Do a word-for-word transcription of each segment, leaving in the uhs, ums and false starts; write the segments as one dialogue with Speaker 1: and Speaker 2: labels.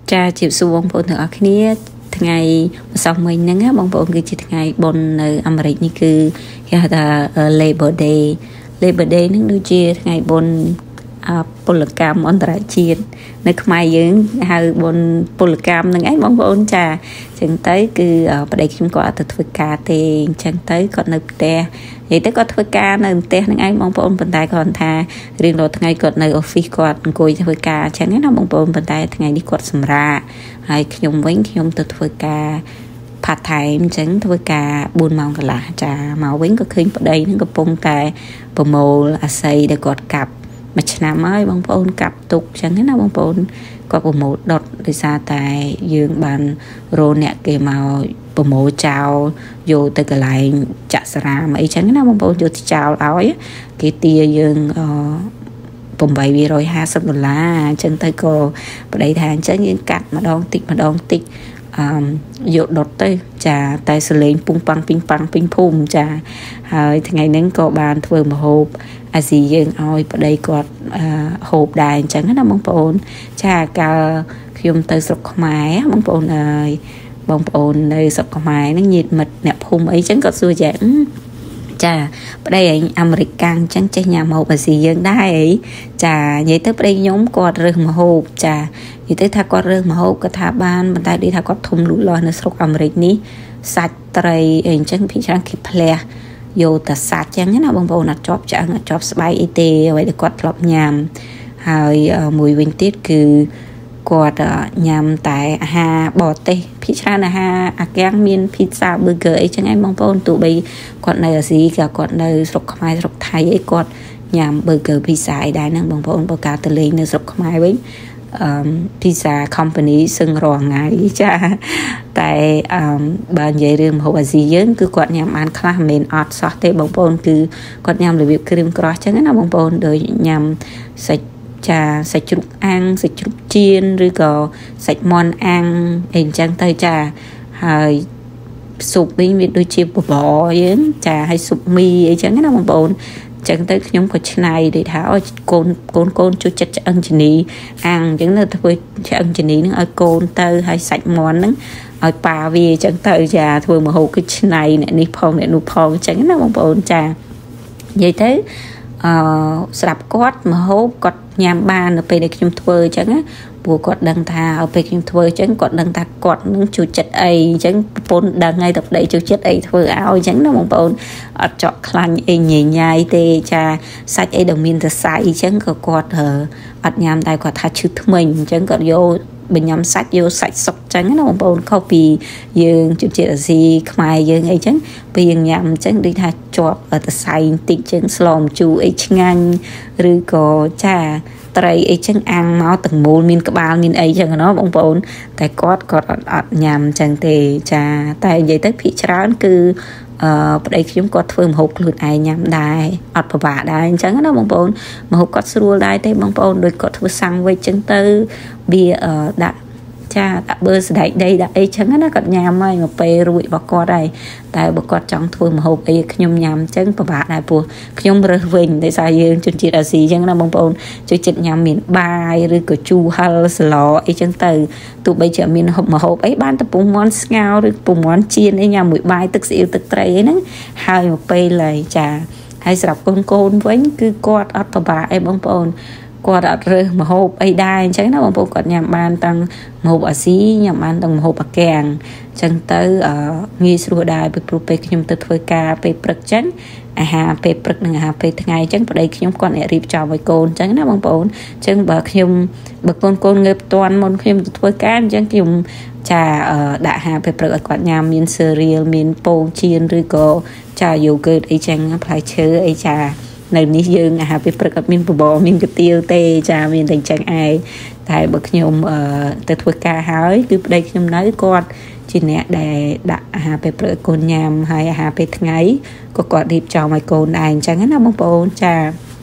Speaker 1: cha chịu xu bông bồn ở kia ngày sau mình nắng á bông bồn cứ chỉ ngày bồn ở America như cứ cái là Labor Day Labor Day nó đôi chia ngày bồnពលកម្មអន្តរជាតិនៅខ្មែរយើងហៅបុណ្យពលកម្មហ្នឹងឯងបងប្អូនចាអញ្ចឹងទៅគឺប្តីខ្ញុំក៏អត់ទៅធ្វើការទេអញ្ចឹងទៅគាត់នៅផ្ទះនិយាយទៅគាត់ធ្វើការនៅផ្ទះហ្នឹងឯងបងប្អូនប៉ុន្តែគាត់ថារៀងរាល់ថ្ងៃគាត់នៅ office គាត់អង្គុយធ្វើការអញ្ចឹងណាបងប្អូនប៉ុន្តែថ្ងៃនេះគាត់សម្រាកហើយខ្ញុំវិញខ្ញុំទៅធ្វើការ part time អញ្ចឹងធ្វើការបួនម៉ោងកន្លះចាមកវិញក៏ឃើញប្តីហ្នឹងកំពុងតែប្រមូលអាស័យដែលគាត់កាប់មួយឆ្នាំហើយបងប្អូនកាប់ទុកអញ្ចឹងណាបងប្អូនគាត់ប្រមូលដុតដោយសារតែយើងបានរោអ្នកគេមកប្រមូលចោលយកទៅកន្លែងចាក់សារាមអីចឹងណាបងប្អូនយកទៅចោលឲ្យគេទាយើងអឺeight hundred fiftyដុល្លារអញ្ចឹងទៅក៏ប្តីថាអញ្ចឹងយើងកាត់ម្ដងតិចម្ដងតិចអឺយកដុតទៅចាតែសលេងពុងប៉ាំងពីងប៉ាំងពីងភូមិចាហើយថ្ងៃហ្នឹងក៏បានធ្វើម្ហូបអាស៊ីយើងឲ្យប្តីគាត់ហូបដែរអញ្ចឹងណាបងប្អូនចាកាលខ្ញុំទៅស្រុកខ្មែរបងប្អូនអើយបងប្អូននៅស្រុកខ្មែរហ្នឹងញាតិមិត្តអ្នកភូមិអីចឹងគាត់សួរចាចាប្តីឯងអាមេរិកកាំងអញ្ចឹងចេះញ៉ាំម្ហូបអាស៊ីយើងដែរអីចានិយាយទៅប្តីខ្ញុំគាត់រើសម្ហូបចានិយាយទៅថាគាត់រើសម្ហូបគាត់ថាបានប៉ុន្តែដូចថាគាត់ធំលូតលាស់នៅស្រុកអាមេរិកនេះសាច់ត្រីអីអញ្ចឹងភាគច្រើនគេផ្លះយកតែសាច់ចឹងណាបងប្អូនអត់ជាប់ឆ្អឹងអត់ជាប់ស្បែកអីទេអ្វីដែលគាត់ធ្លាប់ញ៉ាំហើយមួយវិញទៀតគឺគាត់ញ៉ាំតែអាហារបរទេសភាគច្រើនអាហារអាកាំងមាន pizza burger អីចឹងឯងបងប្អូនទោះបីគាត់នៅអាស៊ីក៏គាត់នៅស្រុកខ្មែរស្រុកថៃអីគាត់ញ៉ាំ burger pizza អីដែរហ្នឹងបងប្អូនបើការទៅលេងនៅស្រុកខ្មែរវិញអឺ pizza company សឹងរាល់ថ្ងៃចាតែអឺបើនិយាយរឿងម្ហូបអាស៊ីយើងគឺគាត់ញ៉ាំបានខ្លះមិនមែនអត់សោះទេបងប្អូនគឺគាត់ញ៉ាំរបៀបគ្រីមក្រោះចឹងណាបងប្អូនដូចញ៉ាំសាច់ចាសាច់ជ្រូកអាំងសាច់ជ្រូកចៀនឬក៏សាច់មាន់អាំងអីអញ្ចឹងទៅចាហើយស៊ុបវិញវាដូចជាបបរយើងចាហើយស៊ុបមីអីចឹងណាបងប្អូនចឹងទៅខ្ញុំក៏ឆ្នៃដូចថាអូកូនកូនកូនជួយចិត្តឆ្អឹងជនីអាំងអញ្ចឹងនៅធ្វើឆ្អឹងជនីហ្នឹងឲ្យកូនទៅហើយសាច់មាន់ហ្នឹងឲ្យប៉ាវាអញ្ចឹងទៅចាធ្វើម្ហូបគឺឆ្នៃអ្នកនេះផងអ្នកនោះផងអញ្ចឹងណាបងប្អូនចានិយាយទៅអឺស្រាប់គាត់ម្ហូបគាត់ញ៉ាំបាននៅពេលដែលខ្ញុំធ្វើអញ្ចឹងណាព្រោះគាត់ដឹងថាឲ្យពេលខ្ញុំធ្វើអញ្ចឹងគាត់ដឹងថាគាត់នឹងជួយចិត្តអីអញ្ចឹងប្រពន្ធដឹងហើយតែប្តីជួយចិត្តអីធ្វើឲ្យអញ្ចឹងណាបងប្អូនអត់ចော့ខ្លាញ់អីញញ៉ាយទេចាសាច់អីដែលមានសរសៃអញ្ចឹងក៏គាត់អត់ញ៉ាំតែគាត់ថាឈឺធ្មេញអញ្ចឹងគាត់យកបញ៉ាំសាច់យកសាច់សុកចឹងណាបងប្អូនខុសពីយើងជឿជាតិអាស៊ីខ្មែរយើងអីចឹងពេលយើងញ៉ាំអញ្ចឹងដូចថាជាប់តសៃបន្តិចចឹងស្លម្ជូរអីឆ្ងាញ់ឬក៏ចាត្រីអីចឹងអាំងមកទាំងមូលមានក្បាលមានអីចឹងណាបងប្អូនតែគាត់គាត់អត់អត់ញ៉ាំចឹងទេចាតែនិយាយទៅភាគច្រើនគឺអឺប្តីខ្ញុំគាត់ធ្វើម្ហូបខ្លួនឯងញ៉ាំដែរអត់ពិបាកដែរអញ្ចឹងណាបងប្អូនម្ហូបគាត់ស្រួលដែរទេបងប្អូនដូចគាត់ធ្វើសាំងវិចចឹងទៅវាដាក់ចាដាក់ប៊ឺសណ្ដែកដីដាក់អីចឹងណាគាត់ញ៉ាំហើយមកពេលរួចរបស់គាត់ហើយតែបើគាត់ចង់ធ្វើម្ហូបអីខ្ញុំញ៉ាំចឹងពិបាកដែរព្រោះខ្ញុំរើសវិញដោយសារយើងជនជាតិអាស៊ីចឹងណាបងប្អូនជួយចិត្តញ៉ាំមានបាយឬក៏ជូរហិលសឡអីចឹងទៅទោះបីជាមានម្ហូបអីបានតែពងមាន់ស្ងោរឬពងមាន់ចៀនអីញ៉ាំមួយបាយទឹកស្អ៊ីវទឹកត្រីអីហ្នឹងហើយមកពេលហើយចាហើយសម្រាប់កូនកូនវិញគឺគាត់អត់ពិបាកអីបងប្អូនគាត់អត់រើសម្ហូបអីដែរអញ្ចឹងណាបងប្អូនគាត់ញ៉ាំបានទាំងម្ហូបអាស៊ីញ៉ាំបានទាំងម្ហូបអាកាំងអញ្ចឹងទៅងាយស្រួលដែរពីព្រោះពេលខ្ញុំទៅធ្វើការពេលព្រឹកអញ្ចឹងអាហារពេលព្រឹកនិងអាហារពេលថ្ងៃអញ្ចឹងប្តីខ្ញុំគាត់អ្នករៀបចំឲ្យកូនអញ្ចឹងណាបងប្អូនអញ្ចឹងបើខ្ញុំបើកូនកូនងើបតាន់មុនខ្ញុំទៅធ្វើការអញ្ចឹងខ្ញុំចាដាក់អាហារពេលព្រឹកឲ្យគាត់ញ៉ាំមាន cereal មានពងចៀនឬក៏ចា yogurt អីចឹងផ្លែឈើអីចានៅនេះយើងអាហារពេលព្រឹកអត់មានបបរមានកាទៀវទេចាមានតែអញ្ចឹងឯងតែបើខ្ញុំទៅធ្វើការហើយគឺប្តីខ្ញុំនៅគាត់ជាអ្នកដែលដាក់អាហារពេលព្រឹកឲ្យកូនញ៉ាំហើយអាហារពេលថ្ងៃក៏គាត់រៀបចំឲ្យកូនដែរអញ្ចឹងណាបងប្អូនចា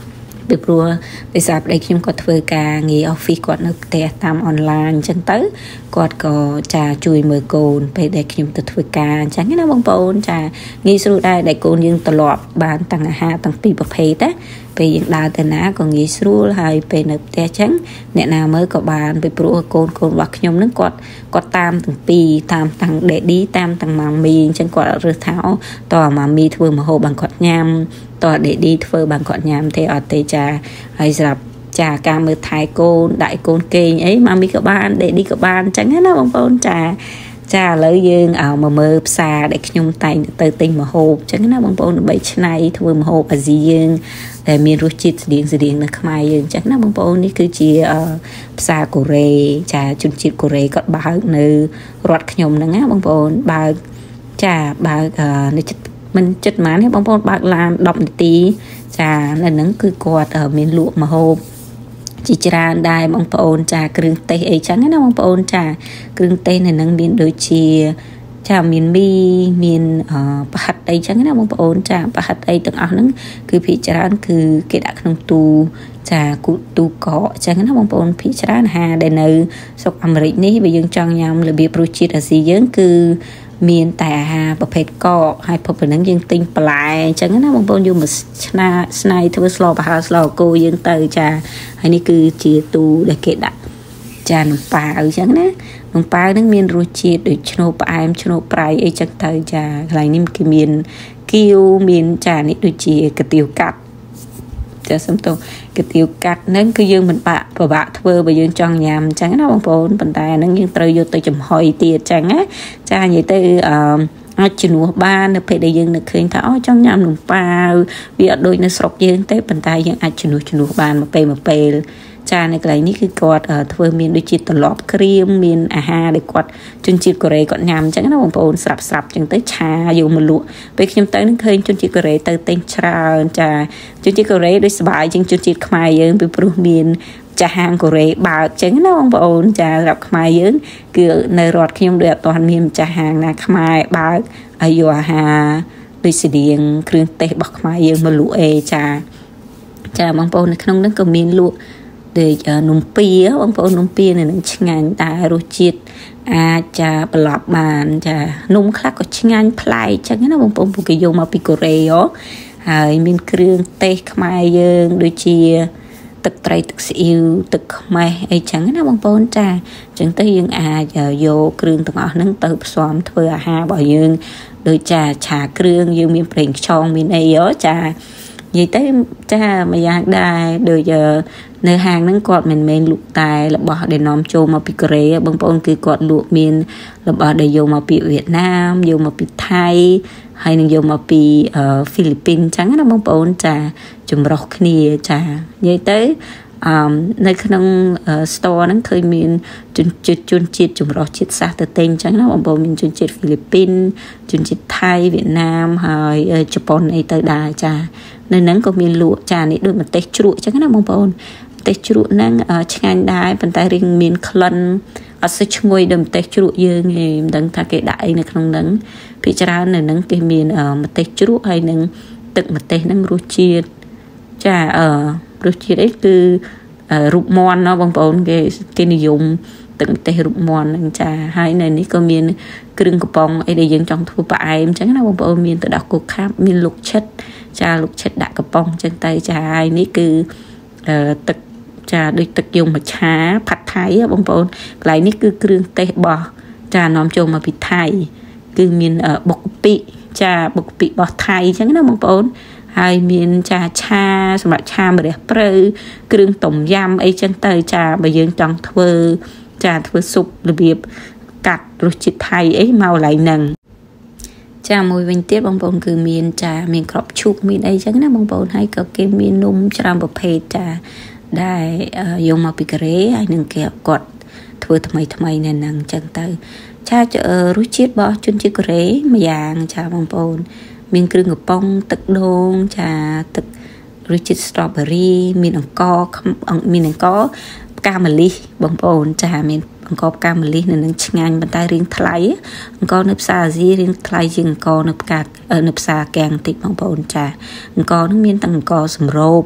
Speaker 1: ពីព្រោះដោយសារប្តីខ្ញុំគាត់ធ្វើការងារ office គាត់នៅផ្ទះតាម online អញ្ចឹងទៅគាត់ក៏ចាជួយមើលកូនពេលដែលខ្ញុំទៅធ្វើការអញ្ចឹងណាបងប្អូនចាងាយស្រួលដែរដែលកូនយើងត្រឡប់បានតាំងអាហារទាំងពីរប្រភេទណាពេលយើងដើរទៅណាក៏ងាយស្រួលហើយពេលនៅផ្ទះអញ្ចឹងអ្នកណាមើលក៏បានពីព្រោះកូនកូនរបស់ខ្ញុំនឹងគាត់គាត់តាមទាំងពីរតាមទាំង daddy តាមទាំងម៉ាមីអញ្ចឹងគាត់រើសថាអូតើម៉ាមីធ្វើម្ហូបបានគាត់ញ៉ាំតើ daddy ធ្វើបានគាត់ញ៉ាំទេអត់ទេចាហើយសម្រាប់ចាការមើលថែកូនដាក់កូនគេងអីម៉ាមីក៏បាន daddy ក៏បានអញ្ចឹងណាបងប្អូនចាចាឥឡូវយើងឲ្យមកមើលផ្សារដែលខ្ញុំតែងទៅទិញម្ហូបអញ្ចឹងណាបងប្អូនដើម្បីច្នៃធ្វើម្ហូបអាស៊ីយើងដែលមានរសជាតិស្តៀងស្តៀងនៅខ្មែរយើងអញ្ចឹងណាបងប្អូននេះគឺជាផ្សារកូរ៉េចាជនជាតិកូរ៉េគាត់បើកនៅរដ្ឋខ្ញុំហ្នឹងណាបងប្អូនបើកចាបើកនៅចិត្តមិនចិត្តម៉ានទេបងប្អូនបើកឡានដប់នាទីចានៅហ្នឹងគឺគាត់មានលក់ម្ហូបជាច្រើនដែរបងប្អូនចាគ្រឿងទេសអីចឹងណាបងប្អូនចាគ្រឿងទេសនៅនឹងមានដូចជាចាមានមីមានប្រហិតអីចឹងណាបងប្អូនចាប្រហិតអីទាំងអស់ហ្នឹងគឺភាគច្រើនគឺគេដាក់ក្នុងទូចាគូទូកកចឹងណាបងប្អូនភាគច្រើនអាហារដែលនៅស្រុកអាមេរិកនេះបើយើងចង់ញ៉ាំរបៀបរសជាតិអាស៊ីយើងគឺមានតែអាហារប្រភេទកកហើយផុតប៉ុណ្ណឹងយើងទិញបន្លែអញ្ចឹងណាបងប្អូនយកមកឆ្នាស្នៃធ្វើស្លប្រហើរស្លគោយើងទៅចាហើយនេះគឺជាទូដែលគេដាក់ចានំប៉ាវអញ្ចឹងណានំប៉ាវហ្នឹងមានរសជាតិដូចឈ្នួលផ្អែមឈ្នួលប្រៃអីចឹងទៅចាកន្លែងនេះគេមានគៀវមានចានេះដូចជាកាទៀវកាត់ចាសំទោកាទៀវកាត់ហ្នឹងគឺយើងមិនបាក់ពិបាកធ្វើបើយើងចង់ញ៉ាំអញ្ចឹងណាបងប្អូនប៉ុន្តែហ្នឹងយើងត្រូវយកទៅចំហុយទៀតអញ្ចឹងណាចានិយាយទៅអឺអាចជំនួសបាននៅពេលដែលយើងនឹកឃើញថាអូចង់ញ៉ាំនំប៉ាវវាអត់ដូចនៅស្រុកយើងទេប៉ុន្តែយើងអាចជំនួសជំនួសបានមួយពេលមួយពេលចានៅកន្លែងនេះគឺគាត់ធ្វើមានដូចជាត្រឡប់ក្រៀមមានអាហារដែលគាត់ជនជាតិកូរ៉េគាត់ញ៉ាំអញ្ចឹងណាបងប្អូនស្រាប់ស្រាប់អញ្ចឹងទៅឆាយកមកលក់ពេលខ្ញុំទៅនឹងឃើញជនជាតិកូរ៉េទៅទិញច្រើនចាជនជាតិកូរ៉េដូចសប្បាយជាងជនជាតិខ្មែរយើងពីព្រោះមានចាហាងកូរ៉េបើកអញ្ចឹងណាបងប្អូនចាសម្រាប់ខ្មែរយើងគឺនៅរដ្ឋខ្ញុំដូចអត់ទាន់មានម្ចាស់ហាងណាខ្មែរបើកឲ្យយកអាហារដូចស្តៀងគ្រឿងទេសរបស់ខ្មែរយើងមកលក់អេចាចាបងប្អូននៅក្នុងនោះក៏មានលក់ដូចនំពៀបងប្អូននំពៀនៅនឹងឆ្ងាញ់តែរសជាតិអាចចាប្រឡប់បានចានំខ្លះក៏ឆ្ងាញ់ប្លែកចឹងណាបងប្អូនពួកគេយកមកពីកូរ៉េហ៎ហើយមានគ្រឿងទេសខ្មែរយើងដូចជាទឹកត្រីទឹកស៊ីអ៊ីវទឹកខ្មេះអីចឹងណាបងប្អូនចាអញ្ចឹងទៅយើងអាចយកគ្រឿងទាំងអស់ហ្នឹងទៅផ្សំធ្វើអាហាររបស់យើងដូចចាឆាគ្រឿងយើងមានប្រេងខ្យងមានអីហ៎ចានិយាយទៅចាមួយយ៉ាងដែរដូចនៅហាងហ្នឹងគាត់មិនមែនលក់តែរបស់ដែលនាំចូលមកពីកូរ៉េបងប្អូនគឺគាត់លក់មានរបស់ដែលយកមកពីវៀតណាមយកមកពីថៃហើយនឹងយកមកពីហ្វីលីពីនអញ្ចឹងណាបងប្អូនចាចម្រុះគ្នាចានិយាយទៅអឺនៅក្នុង store ហ្នឹងឃើញមានជនជាតិជនជាតិចម្រុះជាតិសាសន៍ទៅទិញអញ្ចឹងណាបងប្អូនមានជនជាតិហ្វីលីពីនជនជាតិថៃវៀតណាមហើយជប៉ុនអីទៅដែរចានៅហ្នឹងក៏មានលក់ចានេះដូចម្ទេសជ្រក់អញ្ចឹងណាបងប្អូនម្ទេសជ្រក់ហ្នឹងឆ្ងាញ់ដែរប៉ុន្តែរៀងមានក្លិនអត់សូវឈ្ងុយដូចម្ទេសជ្រក់យើងឯងមិនដឹងថាគេដាក់អីនៅក្នុងហ្នឹងភាគច្រើននៅហ្នឹងគេមានម្ទេសជ្រក់ហើយនឹងទឹកម្ទេសហ្នឹងរសជាតិចាអឺរសជាតិអីគឺរូបមន់ណាបងប្អូនគេគេនិយមទឹកម្ទេសរូបមន់ហ្នឹងចាហើយនៅនេះក៏មានគ្រឿងកំប៉ុងអីដែលយើងចង់ធ្វើផ្អែមអញ្ចឹងណាបងប្អូនមានទឹកដោះគោខាប់មានលុកឈិតចាលុកឈិតដាក់កំប៉ុងអញ្ចឹងទៅចាហើយនេះគឺទឹកចាដូចទឹកយំមឆាផាត់ថៃបងប្អូនកន្លែងនេះគឺគ្រឿងទេសរបស់ចានាំចូលមកពីថៃគឺមានបុកកាពិចាបុកកាពិរបស់ថៃអញ្ចឹងណាបងប្អូនហើយមានចាឆាសម្រាប់ឆាម្រះព្រៅគ្រឿងต้มយំអីចឹងទៅចាបើយើងចង់ធ្វើចាធ្វើស៊ុបរបៀបកាត់រសជាតិថៃអីមកឡៃហ្នឹងចាមួយវិញទៀតបងប្អូនគឺមានចាមានក្របឈូកមានអីចឹងណាបងប្អូនហើយក៏គេមាននំច្រើនប្រភេទចាដែលយកមកពីកូរ៉េហើយនឹងគេគាត់ធ្វើថ្មីថ្មីនៅហ្នឹងចឹងទៅចារសជាតិរបស់ជនជាតិកូរ៉េមួយយ៉ាងចាបងប្អូនមានគ្រឿងកំប៉ុងទឹកដូងចាទឹករសជាតិ strawberry មានអង្ករមានអង្ករផ្កាម្លិះបងប្អូនចាមានអង្ករផ្កាម្លិះនៅនឹងឆ្ងាញ់ប៉ុន្តែរៀងថ្លៃអង្ករនៅផ្សារអាស៊ីរៀងថ្លៃជាងអង្ករនៅផ្កានៅផ្សារកាំងតិចបងប្អូនចាអង្ករនឹងមានទាំងអង្ករសម្រូប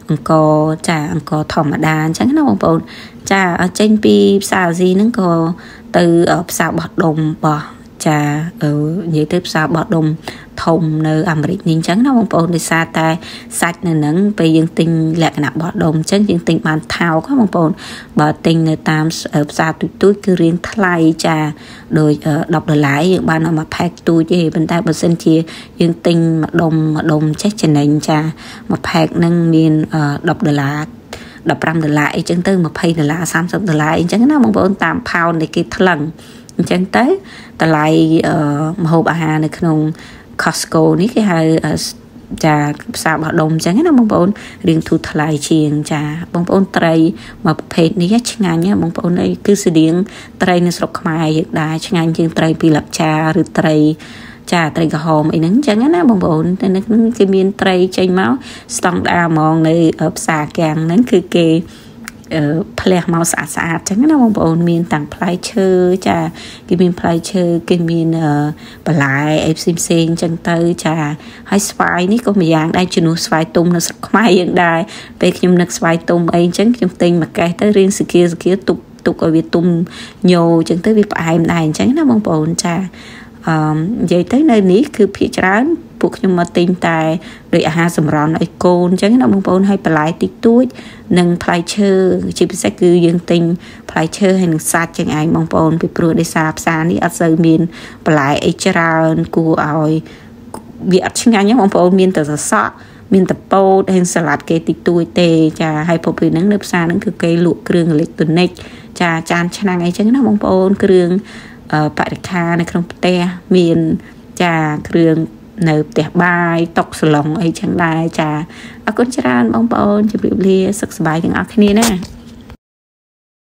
Speaker 1: អង្គចាអង្គធម្មតាអញ្ចឹងណាបងប្អូនចាចេញពីផ្សារអាស៊ីហ្នឹងក៏ទៅផ្សារបោះដុំរបស់ចានិយាយទៅផ្សារបោះដុំធំនៅអាមេរិកនេះអញ្ចឹងណាបងប្អូនដោយសារតែសាច់នៅហ្នឹងពេលយើងទិញលក្ខណៈបោះដុំអញ្ចឹងយើងទិញបានថោកបងប្អូនបើទិញនៅតាមផ្សារទូចទូចគឺរៀងថ្លៃចាដោយដប់ដុល្លារយើងបានเอาមកផែកទូចទេប៉ុន្តែបើសិនជាយើងទិញម្ដុំម្ដុំចេះចំណេញចាមួយផែកហ្នឹងមានដប់ដុល្លារដប់ប្រាំដុល្លារអីចឹងទៅยี่สิบដុល្លារសាមសិបដុល្លារអីចឹងណាបងប្អូនតាមផោនដែលគេថ្លឹងអញ្ចឹងទៅតម្លៃម្ហូបអាហារនៅក្នុង Costco នេះគេហៅចាផ្សារបោះដុំអញ្ចឹងណាបងប្អូនរៀងធូរថ្លៃជាងចាបងប្អូនត្រីមួយប្រភេទនេះឆ្ងាញ់ណាបងប្អូនអីគឺស្តៀងត្រីនៅស្រុកខ្មែរយើងដែរឆ្ងាញ់ជាងត្រីពីលក្ខចាឬត្រីចាត្រីក្រហមអីហ្នឹងអញ្ចឹងណាបងប្អូនតែនៅក្នុងគេមានត្រីចេញមកស្តង់ដារហ្មងនៅផ្សារកាំងហ្នឹងគឺគេផ្លះមកស្អាតស្អាតចឹងណាបងប្អូនមានតាំងផ្លែឈើចាគេមានផ្លែឈើគេមានបន្លែអីផ្សេងផ្សេងចឹងទៅចាហើយស្វាយនេះក៏ម្យ៉ាងដែរជំនួសស្វាយទុំនៅស្រុកខ្មែរយើងដែរពេលខ្ញុំនឹកស្វាយទុំអីចឹងខ្ញុំទិញមួយកេះទៅរៀងសគាសគាទុកទុកឲ្យវាទុំញោចឹងទៅវាផ្អែមដែរអញ្ចឹងណាបងប្អូនចាអឺនិយាយទៅនៅនេះគឺភាគច្រើនពួកខ្ញុំមកទិញតែដោយអាហារសម្រន់ឲ្យកូនអញ្ចឹងណាបងប្អូនឲ្យបន្លែតិចតួចនិងផ្លែឈើជាពិសេសគឺយើងទិញផ្លែឈើហើយនឹងសាច់ចឹងឯងបងប្អូនពីព្រោះដោយសារផ្សារនេះអត់សូវមានបន្លែអីច្រើនគួរឲ្យវាអត់ឆ្ងាញ់ទេបងប្អូនមានតែសសក់មានតែពោតហើយសាឡាត់គេតិចតួចទេចាហើយពុកពេលហ្នឹងនៅផ្សារហ្នឹងគឺគេលក់គ្រឿងអេឡិចត្រូនិកចាចានឆ្នាំងអីចឹងណាបងប្អូនគ្រឿងបរិក្ខារនៅក្នុងផ្ទះមានចាគ្រឿងនៅផ្ទះបាយតុកសាឡុងអីចឹងដែរចាអរគុណច្រើនបងប្អូនជម្រាបលាសុខសប្បាយទាំងអស់គ្នាណា